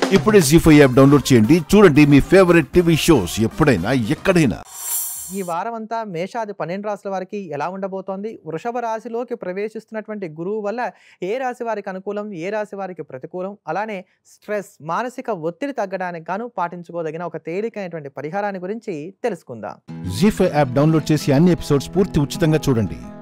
ఇప్పుడే జీ5 app download చేయండి. చూడండి మీ ఫేవరెట్ టీవీ షోస్ ఎప్పుడైనా ఎక్కడైనా. ఈ వారం అంతా మేషాది 12 రాశుల వారికి ఎలా ఉండబోతోంది? వృషభ రాశిలోకి ప్రవేశిస్తున్నటువంటి గురువు వల్ల ఏ రాశి వారికి అనుకూలం, ఏ రాశి వారికి ప్రతికూలం, అలానే స్ట్రెస్, మానసిక ఒత్తిడి తగ్గడానికి గాను పాటించుకోదగిన ఒక తేలికైనటువంటి పరిహారాన్ని గురించి తెలుసుకుందాం. జీ5 యాప్ డౌన్లోడ్ చేసి అన్ని ఎపిసోడ్స్ పూర్తి ఉచితంగా చూడండి.